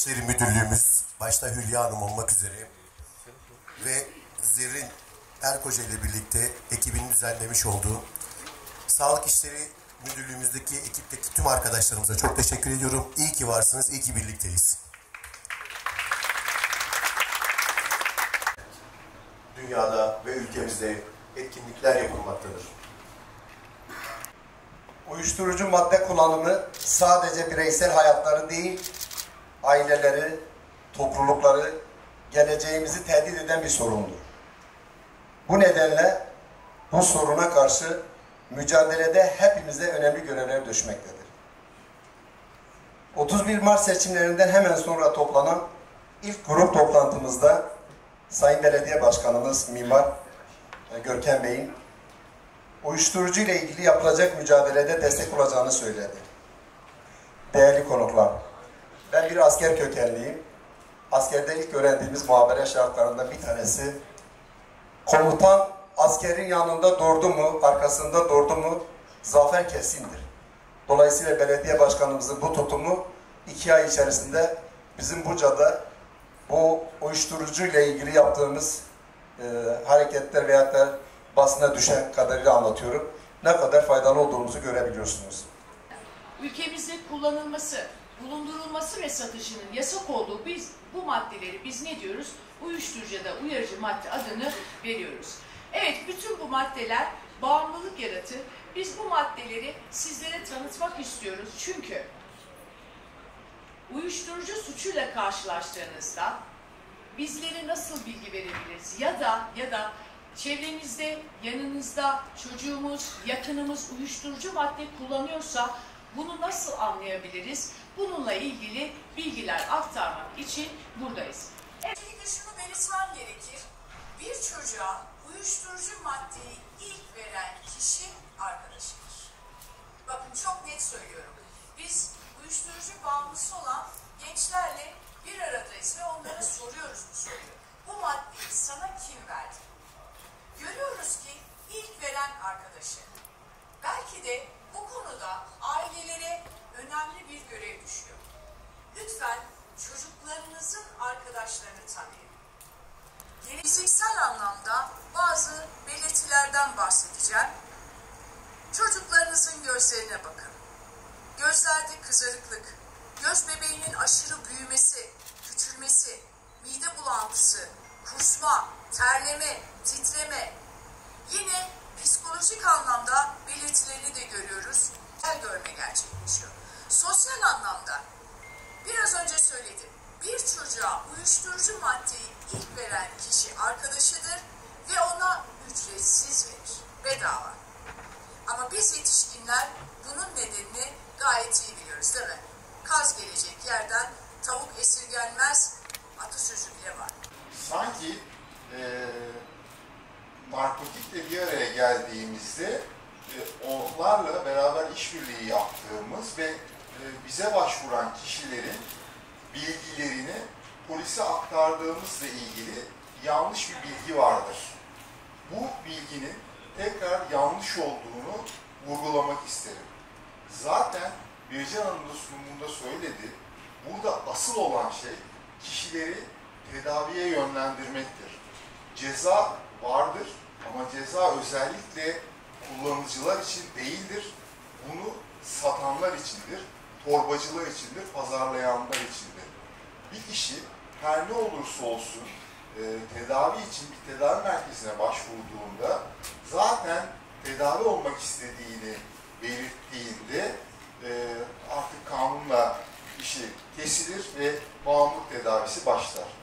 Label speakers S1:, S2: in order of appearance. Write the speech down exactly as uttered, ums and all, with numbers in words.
S1: İşleri Müdürlüğümüz, başta Hülya Hanım olmak üzere ve Zerrin Erkoca ile birlikte ekibinin düzenlemiş olduğu Sağlık İşleri Müdürlüğümüzdeki ekipteki tüm arkadaşlarımıza çok teşekkür ediyorum. İyi ki varsınız, iyi ki birlikteyiz. Dünyada ve ülkemizde etkinlikler yapılmaktadır.
S2: Uyuşturucu madde kullanımı sadece bireysel hayatları değil, aileleri, toplulukları, geleceğimizi tehdit eden bir sorundur. Bu nedenle bu soruna karşı mücadelede hepimize önemli görevler düşmektedir. otuz bir Mart seçimlerinden hemen sonra toplanan ilk grup toplantımızda Sayın Belediye Başkanımız Mimar Görkem Bey'in uyuşturucu ile ilgili yapılacak mücadelede destek olacağını söyledi. Değerli konuklar, ben bir asker kökenliyim. Askerde ilk öğrendiğimiz muhabere şartlarından bir tanesi, komutan askerin yanında durdu mu, arkasında durdu mu, zafer kesindir. Dolayısıyla belediye başkanımızın bu tutumu iki ay içerisinde bizim Buca'da bu uyuşturucu ile ilgili yaptığımız e, hareketler veyahut da basına düşen kadarıyla anlatıyorum. Ne kadar faydalı olduğumuzu görebiliyorsunuz.
S3: Ülkemizde kullanılması, bulundurulması ve satışının yasak olduğu biz bu maddeleri biz ne diyoruz? Uyuşturucu ya da uyarıcı madde adını veriyoruz. Evet, bütün bu maddeler bağımlılık yaratır. Biz bu maddeleri sizlere tanıtmak istiyoruz. Çünkü uyuşturucu suçuyla karşılaştığınızda bizlere nasıl bilgi verebiliriz? Ya da ya da çevrenizde, yanınızda çocuğumuz, yakınımız uyuşturucu madde kullanıyorsa bunu nasıl anlayabiliriz? Bununla ilgili bilgiler aktarmak için buradayız. Öncelikle şunu belirtmem gerekir. Bir çocuğa uyuşturucu maddeyi ilk veren kişi arkadaşıdır. Bakın çok net söylüyorum. Biz uyuşturucu bağımlısı olan gençlerle bir aradayız ve onlara soruyoruz bu soruyu. Bu maddeyi sana kim verdi? Görüyoruz ki ilk veren arkadaşı. Belki de bu konuda ailelere önemli bir görev düşüyor. Lütfen çocuklarınızın arkadaşlarını tanıyın. Fiziksel anlamda bazı belirtilerden bahsedeceğim. Çocuklarınızın gözlerine bakın. Gözlerde kızarıklık, göz bebeğinin aşırı büyümesi, küçülmesi, mide bulantısı, kusma, terleme, titreme. Yine psikolojik anlamda belirtilerini de görüyoruz. El görme gerçekleşiyor. Sosyal anlamda biraz önce söyledim. Bir çocuğa uyuşturucu maddeyi ilk veren kişi arkadaşıdır ve ona ücretsiz verir. Bedava. Ama biz yetişkinler bunun nedenini gayet iyi biliyoruz, değil mi? Kaz gelecek yerden tavuk esirgenmez atasözü bile var.
S4: Sanki e, narkotikle bir araya geldiğimizde e, onlarla beraber işbirliği yaptığımız ve e, bize başvuran kişilerin bilgilerini polise aktardığımızla ilgili yanlış bir bilgi vardır. Bu bilginin tekrar yanlış olduğunu vurgulamak isterim. Zaten Bircan Hanım da sunumunda söyledi, burada asıl olan şey kişileri tedaviye yönlendirmektir. Ceza vardır ama ceza özellikle kullanıcılar için değildir. Bunu satanlar içindir, torbacılar içindir, pazarlayanlar içindir. Bir kişi her ne olursa olsun e, tedavi için bir tedavi merkezine başvurduğunda zaten tedavi olmak istediğini belirttiğinde e, artık kanunla işi kesilir ve bağımlılık tedavisi başlar.